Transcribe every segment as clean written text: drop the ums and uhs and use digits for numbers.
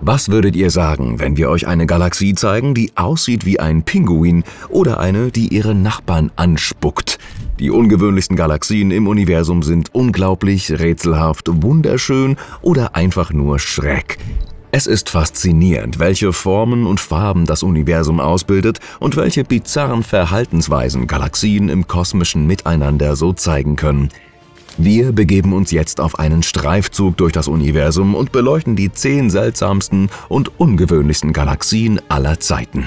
Was würdet ihr sagen, wenn wir euch eine Galaxie zeigen, die aussieht wie ein Pinguin oder eine, die ihre Nachbarn anspuckt? Die ungewöhnlichsten Galaxien im Universum sind unglaublich, rätselhaft, wunderschön oder einfach nur schräg. Es ist faszinierend, welche Formen und Farben das Universum ausbildet und welche bizarren Verhaltensweisen Galaxien im kosmischen Miteinander so zeigen können. Wir begeben uns jetzt auf einen Streifzug durch das Universum und beleuchten die 10 seltsamsten und ungewöhnlichsten Galaxien aller Zeiten.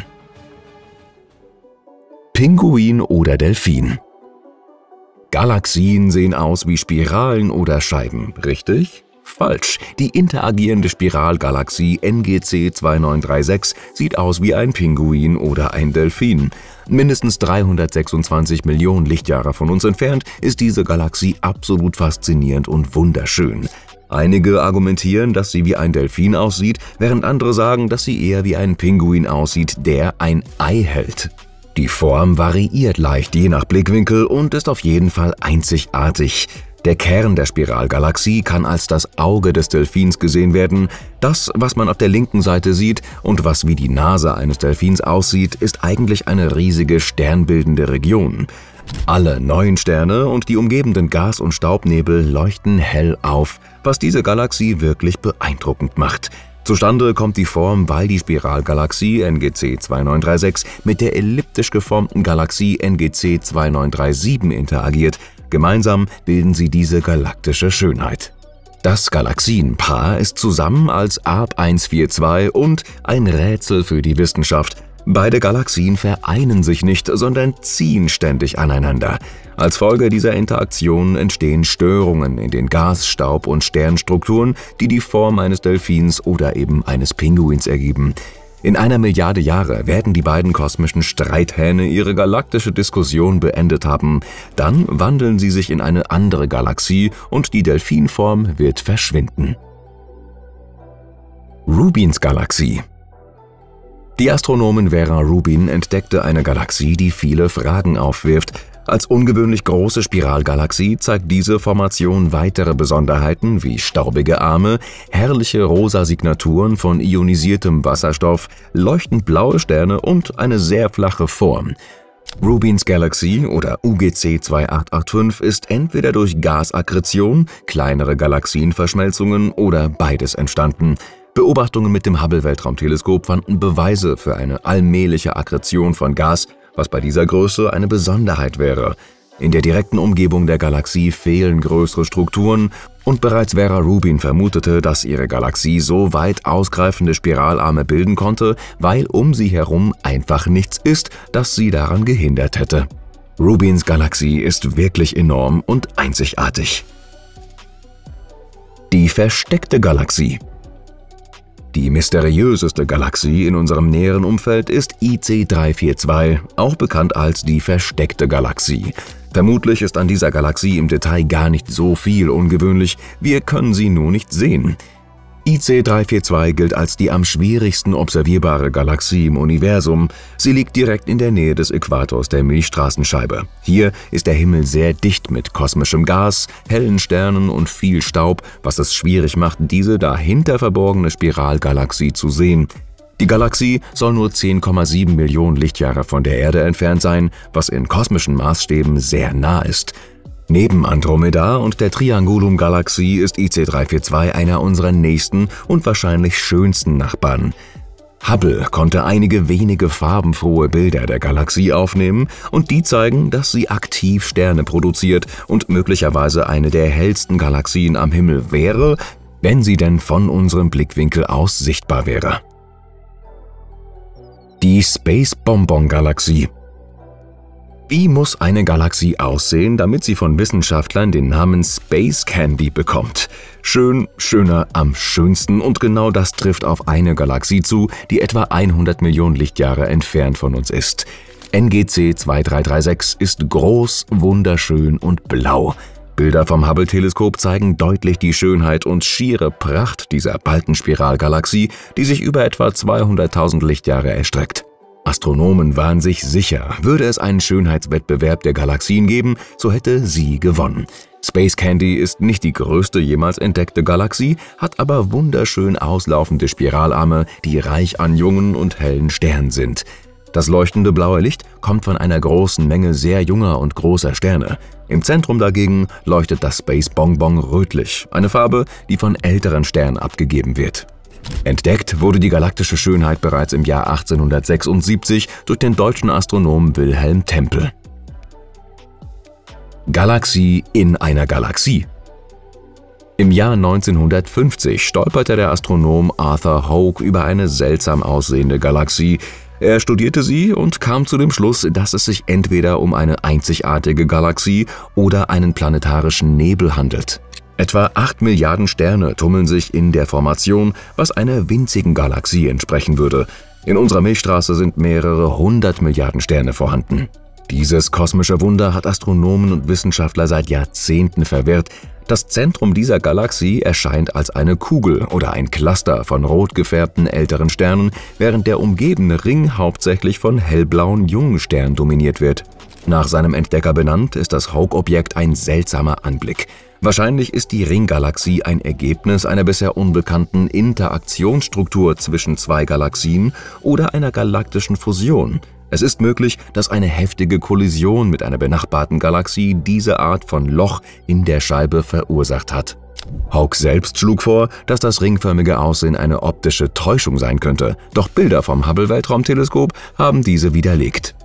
Pinguin oder Delfin? Galaxien sehen aus wie Spiralen oder Scheiben, richtig? Falsch. Die interagierende Spiralgalaxie NGC 2936 sieht aus wie ein Pinguin oder ein Delfin. Mindestens 326 Millionen Lichtjahre von uns entfernt ist diese Galaxie absolut faszinierend und wunderschön. Einige argumentieren, dass sie wie ein Delfin aussieht, während andere sagen, dass sie eher wie ein Pinguin aussieht, der ein Ei hält. Die Form variiert leicht je nach Blickwinkel und ist auf jeden Fall einzigartig. Der Kern der Spiralgalaxie kann als das Auge des Delfins gesehen werden. Das, was man auf der linken Seite sieht und was wie die Nase eines Delfins aussieht, ist eigentlich eine riesige sternbildende Region. Alle neuen Sterne und die umgebenden Gas- und Staubnebel leuchten hell auf, was diese Galaxie wirklich beeindruckend macht. Zustande kommt die Form, weil die Spiralgalaxie NGC 2936 mit der elliptisch geformten Galaxie NGC 2937 interagiert. Gemeinsam bilden sie diese galaktische Schönheit. Das Galaxienpaar ist zusammen als ARP 142 und ein Rätsel für die Wissenschaft. Beide Galaxien vereinen sich nicht, sondern ziehen ständig aneinander. Als Folge dieser Interaktion entstehen Störungen in den Gas-, Staub- und Sternstrukturen, die die Form eines Delfins oder eben eines Pinguins ergeben. In einer Milliarde Jahre werden die beiden kosmischen Streithähne ihre galaktische Diskussion beendet haben. Dann wandeln sie sich in eine andere Galaxie und die Delfinform wird verschwinden. Rubins Galaxie. Die Astronomin Vera Rubin entdeckte eine Galaxie, die viele Fragen aufwirft. Als ungewöhnlich große Spiralgalaxie zeigt diese Formation weitere Besonderheiten wie staubige Arme, herrliche rosa Signaturen von ionisiertem Wasserstoff, leuchtend blaue Sterne und eine sehr flache Form. Rubins Galaxie oder UGC 2885 ist entweder durch Gasakkretion, kleinere Galaxienverschmelzungen oder beides entstanden. Beobachtungen mit dem Hubble-Weltraumteleskop fanden Beweise für eine allmähliche Akkretion von Gas, was bei dieser Größe eine Besonderheit wäre. In der direkten Umgebung der Galaxie fehlen größere Strukturen und bereits Vera Rubin vermutete, dass ihre Galaxie so weit ausgreifende Spiralarme bilden konnte, weil um sie herum einfach nichts ist, das sie daran gehindert hätte. Rubins Galaxie ist wirklich enorm und einzigartig. Die versteckte Galaxie. Die mysteriöseste Galaxie in unserem näheren Umfeld ist IC 342, auch bekannt als die versteckte Galaxie. Vermutlich ist an dieser Galaxie im Detail gar nicht so viel ungewöhnlich, wir können sie nur nicht sehen. IC 342 gilt als die am schwierigsten observierbare Galaxie im Universum. Sie liegt direkt in der Nähe des Äquators der Milchstraßenscheibe. Hier ist der Himmel sehr dicht mit kosmischem Gas, hellen Sternen und viel Staub, was es schwierig macht, diese dahinter verborgene Spiralgalaxie zu sehen. Die Galaxie soll nur 10,7 Millionen Lichtjahre von der Erde entfernt sein, was in kosmischen Maßstäben sehr nah ist. Neben Andromeda und der Triangulum-Galaxie ist IC 342 einer unserer nächsten und wahrscheinlich schönsten Nachbarn. Hubble konnte einige wenige farbenfrohe Bilder der Galaxie aufnehmen und die zeigen, dass sie aktiv Sterne produziert und möglicherweise eine der hellsten Galaxien am Himmel wäre, wenn sie denn von unserem Blickwinkel aus sichtbar wäre. Die Space-Bonbon-Galaxie. Wie muss eine Galaxie aussehen, damit sie von Wissenschaftlern den Namen Space Candy bekommt? Schön, schöner, am schönsten und genau das trifft auf eine Galaxie zu, die etwa 100 Millionen Lichtjahre entfernt von uns ist. NGC 2336 ist groß, wunderschön und blau. Bilder vom Hubble-Teleskop zeigen deutlich die Schönheit und schiere Pracht dieser Balkenspiralgalaxie, die sich über etwa 200.000 Lichtjahre erstreckt. Astronomen waren sich sicher, würde es einen Schönheitswettbewerb der Galaxien geben, so hätte sie gewonnen. Space Candy ist nicht die größte jemals entdeckte Galaxie, hat aber wunderschön auslaufende Spiralarme, die reich an jungen und hellen Sternen sind. Das leuchtende blaue Licht kommt von einer großen Menge sehr junger und großer Sterne. Im Zentrum dagegen leuchtet das Space Bonbon rötlich, eine Farbe, die von älteren Sternen abgegeben wird. Entdeckt wurde die galaktische Schönheit bereits im Jahr 1876 durch den deutschen Astronomen Wilhelm Tempel. Galaxie in einer Galaxie. Im Jahr 1950 stolperte der Astronom Arthur Hoke über eine seltsam aussehende Galaxie. Er studierte sie und kam zu dem Schluss, dass es sich entweder um eine einzigartige Galaxie oder einen planetarischen Nebel handelt. Etwa 8 Milliarden Sterne tummeln sich in der Formation, was einer winzigen Galaxie entsprechen würde. In unserer Milchstraße sind mehrere 100 Milliarden Sterne vorhanden. Dieses kosmische Wunder hat Astronomen und Wissenschaftler seit Jahrzehnten verwirrt. Das Zentrum dieser Galaxie erscheint als eine Kugel oder ein Cluster von rot gefärbten älteren Sternen, während der umgebende Ring hauptsächlich von hellblauen jungen Sternen dominiert wird. Nach seinem Entdecker benannt, ist das Hoke-Objekt ein seltsamer Anblick. Wahrscheinlich ist die Ringgalaxie ein Ergebnis einer bisher unbekannten Interaktionsstruktur zwischen zwei Galaxien oder einer galaktischen Fusion. Es ist möglich, dass eine heftige Kollision mit einer benachbarten Galaxie diese Art von Loch in der Scheibe verursacht hat. Hoke selbst schlug vor, dass das ringförmige Aussehen eine optische Täuschung sein könnte, doch Bilder vom Hubble-Weltraumteleskop haben diese widerlegt.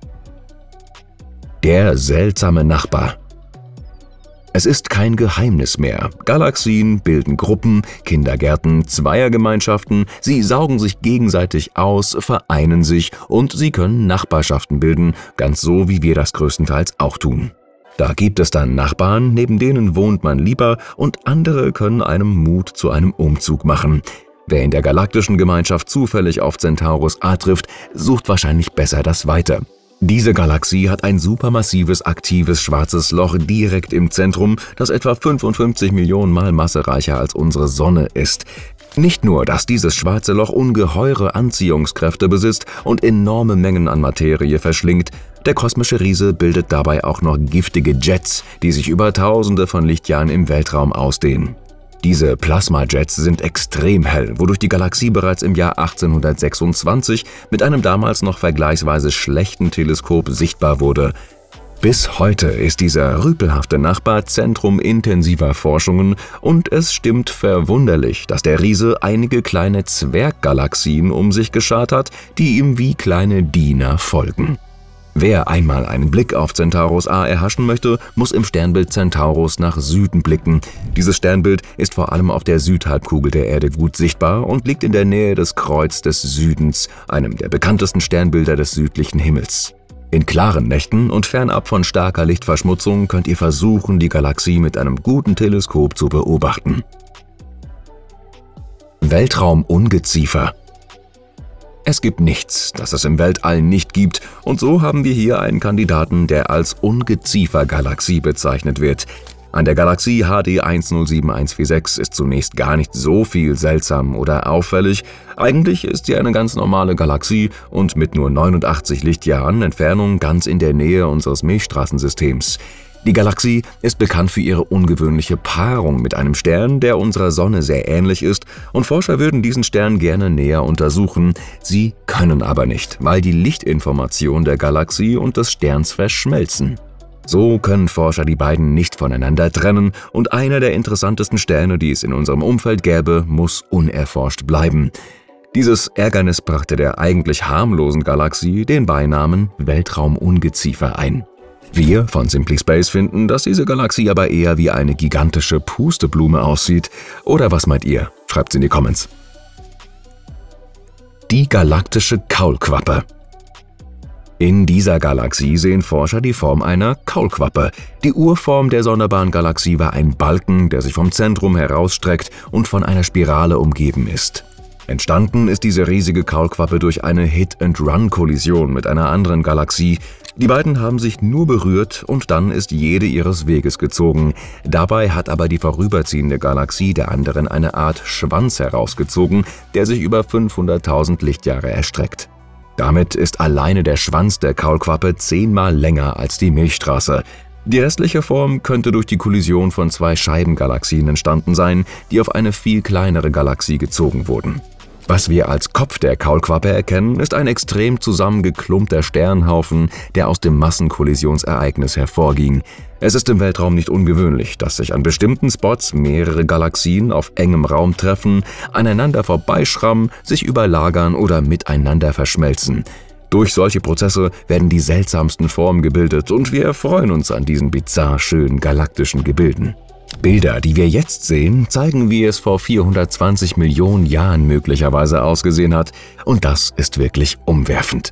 Der seltsame Nachbar. Es ist kein Geheimnis mehr. Galaxien bilden Gruppen, Kindergärten, Zweiergemeinschaften, sie saugen sich gegenseitig aus, vereinen sich und sie können Nachbarschaften bilden, ganz so wie wir das größtenteils auch tun. Da gibt es dann Nachbarn, neben denen wohnt man lieber und andere können einem Mut zu einem Umzug machen. Wer in der galaktischen Gemeinschaft zufällig auf Centaurus A trifft, sucht wahrscheinlich besser das Weite. Diese Galaxie hat ein supermassives, aktives schwarzes Loch direkt im Zentrum, das etwa 55 Millionen Mal massereicher als unsere Sonne ist. Nicht nur, dass dieses schwarze Loch ungeheure Anziehungskräfte besitzt und enorme Mengen an Materie verschlingt, der kosmische Riese bildet dabei auch noch giftige Jets, die sich über Tausende von Lichtjahren im Weltraum ausdehnen. Diese Plasma-Jets sind extrem hell, wodurch die Galaxie bereits im Jahr 1826 mit einem damals noch vergleichsweise schlechten Teleskop sichtbar wurde. Bis heute ist dieser rüpelhafte Nachbar Zentrum intensiver Forschungen und es stimmt verwunderlich, dass der Riese einige kleine Zwerggalaxien um sich geschart hat, die ihm wie kleine Diener folgen. Wer einmal einen Blick auf Centaurus A erhaschen möchte, muss im Sternbild Centaurus nach Süden blicken. Dieses Sternbild ist vor allem auf der Südhalbkugel der Erde gut sichtbar und liegt in der Nähe des Kreuz des Südens, einem der bekanntesten Sternbilder des südlichen Himmels. In klaren Nächten und fernab von starker Lichtverschmutzung könnt ihr versuchen, die Galaxie mit einem guten Teleskop zu beobachten. Weltraumungeziefer. Es gibt nichts, das es im Weltall nicht gibt, und so haben wir hier einen Kandidaten, der als Ungeziefer-Galaxie bezeichnet wird. An der Galaxie HD 107146 ist zunächst gar nicht so viel seltsam oder auffällig. Eigentlich ist sie eine ganz normale Galaxie und mit nur 89 Lichtjahren Entfernung ganz in der Nähe unseres Milchstraßensystems. Die Galaxie ist bekannt für ihre ungewöhnliche Paarung mit einem Stern, der unserer Sonne sehr ähnlich ist, und Forscher würden diesen Stern gerne näher untersuchen. Sie können aber nicht, weil die Lichtinformation der Galaxie und des Sterns verschmelzen. So können Forscher die beiden nicht voneinander trennen und einer der interessantesten Sterne, die es in unserem Umfeld gäbe, muss unerforscht bleiben. Dieses Ärgernis brachte der eigentlich harmlosen Galaxie den Beinamen Weltraumungeziefer ein. Wir von Simply Space finden, dass diese Galaxie aber eher wie eine gigantische Pusteblume aussieht. Oder was meint ihr? Schreibt's in die Comments. Die galaktische Kaulquappe. In dieser Galaxie sehen Forscher die Form einer Kaulquappe. Die Urform der sonderbaren Galaxie war ein Balken, der sich vom Zentrum herausstreckt und von einer Spirale umgeben ist. Entstanden ist diese riesige Kaulquappe durch eine Hit-and-Run-Kollision mit einer anderen Galaxie. Die beiden haben sich nur berührt und dann ist jede ihres Weges gezogen. Dabei hat aber die vorüberziehende Galaxie der anderen eine Art Schwanz herausgezogen, der sich über 500.000 Lichtjahre erstreckt. Damit ist alleine der Schwanz der Kaulquappe 10-mal länger als die Milchstraße. Die restliche Form könnte durch die Kollision von zwei Scheibengalaxien entstanden sein, die auf eine viel kleinere Galaxie gezogen wurden. Was wir als Kopf der Kaulquappe erkennen, ist ein extrem zusammengeklumpter Sternhaufen, der aus dem Massenkollisionsereignis hervorging. Es ist im Weltraum nicht ungewöhnlich, dass sich an bestimmten Spots mehrere Galaxien auf engem Raum treffen, aneinander vorbeischrammen, sich überlagern oder miteinander verschmelzen. Durch solche Prozesse werden die seltsamsten Formen gebildet und wir erfreuen uns an diesen bizarr schönen galaktischen Gebilden. Bilder, die wir jetzt sehen, zeigen, wie es vor 420 Millionen Jahren möglicherweise ausgesehen hat, und das ist wirklich umwerfend.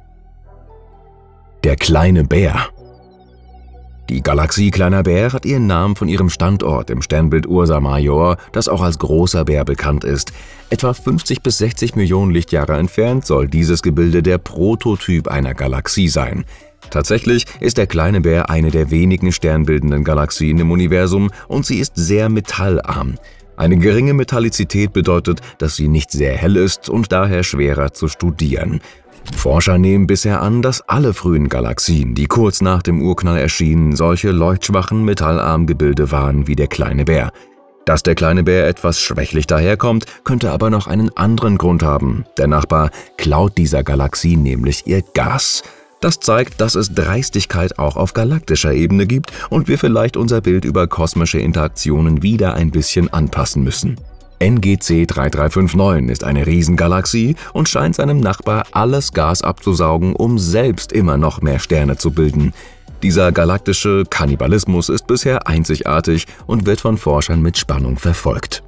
Der kleine Bär. Die Galaxie Kleiner Bär hat ihren Namen von ihrem Standort im Sternbild Ursa Major, das auch als Großer Bär bekannt ist. Etwa 50 bis 60 Millionen Lichtjahre entfernt soll dieses Gebilde der Prototyp einer Galaxie sein. Tatsächlich ist der Kleine Bär eine der wenigen sternbildenden Galaxien im Universum und sie ist sehr metallarm. Eine geringe Metallizität bedeutet, dass sie nicht sehr hell ist und daher schwerer zu studieren. Forscher nehmen bisher an, dass alle frühen Galaxien, die kurz nach dem Urknall erschienen, solche leuchtschwachen, metallarmen Gebilde waren wie der Kleine Bär. Dass der Kleine Bär etwas schwächlich daherkommt, könnte aber noch einen anderen Grund haben. Der Nachbar klaut dieser Galaxie nämlich ihr Gas. Das zeigt, dass es Dreistigkeit auch auf galaktischer Ebene gibt und wir vielleicht unser Bild über kosmische Interaktionen wieder ein bisschen anpassen müssen. NGC 3359 ist eine Riesengalaxie und scheint seinem Nachbar alles Gas abzusaugen, um selbst immer noch mehr Sterne zu bilden. Dieser galaktische Kannibalismus ist bisher einzigartig und wird von Forschern mit Spannung verfolgt.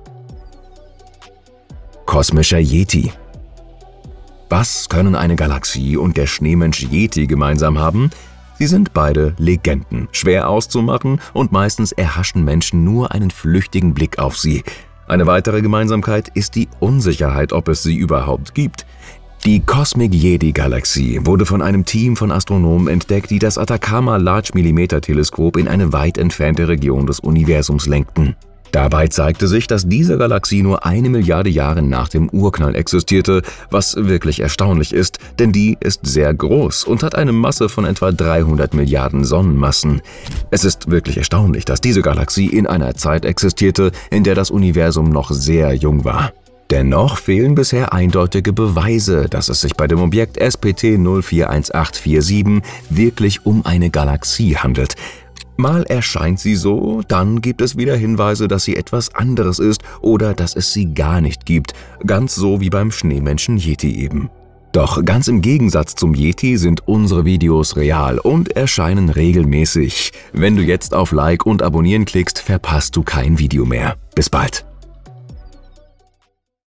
Kosmischer Yeti. Was können eine Galaxie und der Schneemensch Yeti gemeinsam haben? Sie sind beide Legenden, schwer auszumachen und meistens erhaschen Menschen nur einen flüchtigen Blick auf sie. Eine weitere Gemeinsamkeit ist die Unsicherheit, ob es sie überhaupt gibt. Die Cosmic Yeti Galaxie wurde von einem Team von Astronomen entdeckt, die das Atacama Large-Millimeter-Teleskop in eine weit entfernte Region des Universums lenkten. Dabei zeigte sich, dass diese Galaxie nur 1 Milliarde Jahre nach dem Urknall existierte, was wirklich erstaunlich ist, denn die ist sehr groß und hat eine Masse von etwa 300 Milliarden Sonnenmassen. Es ist wirklich erstaunlich, dass diese Galaxie in einer Zeit existierte, in der das Universum noch sehr jung war. Dennoch fehlen bisher eindeutige Beweise, dass es sich bei dem Objekt SPT 041847 wirklich um eine Galaxie handelt. Mal erscheint sie so, dann gibt es wieder Hinweise, dass sie etwas anderes ist oder dass es sie gar nicht gibt, ganz so wie beim Schneemenschen Yeti eben. Doch ganz im Gegensatz zum Yeti sind unsere Videos real und erscheinen regelmäßig. Wenn du jetzt auf Like und Abonnieren klickst, verpasst du kein Video mehr. Bis bald!